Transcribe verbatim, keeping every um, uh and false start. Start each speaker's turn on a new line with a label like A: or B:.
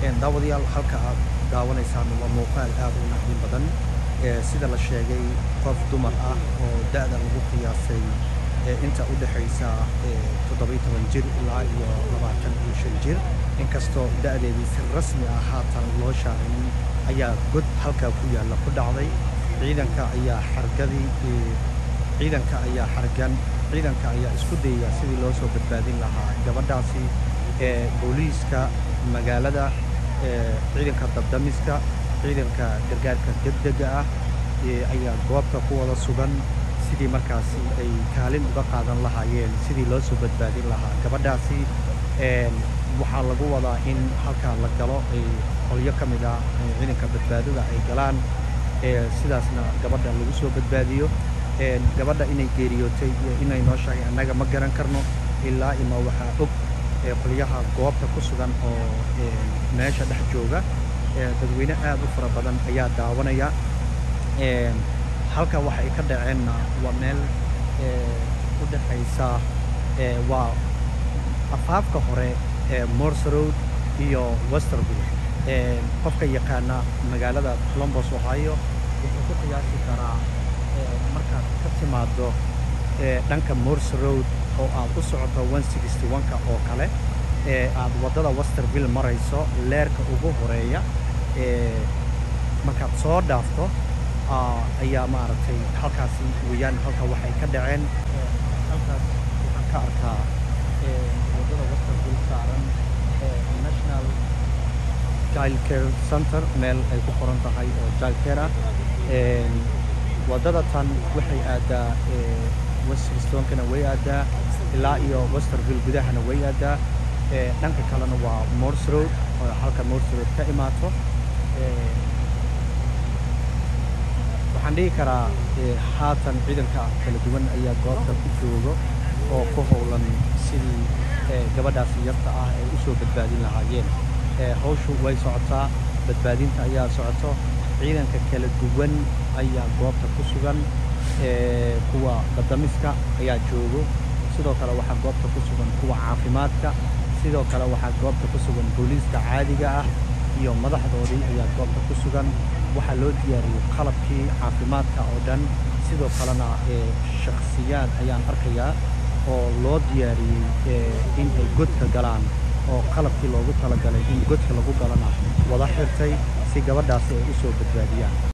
A: daawadayaal halka aad daawanaysaan waa muuqaal aad u naxdin badan sida la sheegay qof dumar ah oo da'da lagu qiyaasay inta u dhaxaysa toddoba iyo toban jir ilaa iyo labaatan iyo shan jir inkastoo da'deedii si rasmi ah haatan loo shaacin ayaa god halkaa ku yaalla ku dhacday ciidanka ayaa xargadii ciidanka ayaa xargan ciidanka ayaa isku dayaya sidii loo soo badbaadin lahaa gabadhaasi booliiska magaalada ciidanka dabdamiska ciidanka gargaarka degdega ah ayaa goobta ku wada sugan sidii markaasi ay kaalin uga qaadan lahaayeen sidii loo soo badbaadin lahaa gabadhaasi waxaa lagu wadaa in halkaa la galo ay qolyo ka mid ah ciidanka badbaadada ay galaan sidaasna gabadha lagu soo badbaadiyo gabadha inay geeriyootay iyo inay noo sheegay annaga ma garan karno ilaa ima waxaa og qolyaha goobta ku sugan oo meesha dhex jooga dadweyne aad u fara badan ayaa daawanaya halka waxa ay ka dhaceenna waa meel u dhaxaysa waa afaafka hore ee Morse Road iyo Westerville qofka yaqaana magaalada Columbus Ohio wuxuu ku qiyaasi karaa markaad ka timaado dhanka Morse Road oo aad u socoto one sixty-one ka oo kale aad wadada Westerville marayso leerka ugu horeeya markaad soo dhaafto ayaa maaragtay halkaasi weeyaan halka waxay ka dhaceen halkaas waxaan ka arkaa wadada Westerville saaran National Child Care Center meel ay ku qoran tahay oo child care ah wadada tan waxay aadaa one sixty-one kana way aadaa ilaa iyo Westerville gudahana way aadaa dhanka kalena waa Morse Road oo halka Morse Road ka imaato waxaan dhihi karaa haatan ciidanka kala duwan ayaa goobta ku joogo oo ku howlan sidii gabadhaas yarta ah ay u soo badbaadin lahaayeen hawshu way socotaa badbaadinta ayaa socoto ciidanka kala duwan ayaa goobta ku sugan kuwa dabdamiska ayaa joogo sidoo kale waxaa goobta ku sugan kuwa caafimaadka sidoo kale waxaa goobta ku sugan booliiska caadiga ah iyo madaxdoodii ayaa goobta ku sugan waxaa loo diyaariyey qalabkii caafimaadka oo dhan sidoo kalena shakhsiyaad ayaan arkayaa oo loo diyaariyey in ay godka galaan oo qalabkii loogu talagalay in godka lagu galana wada xirtay si gabadhaasi ay u soo badbaadiyaan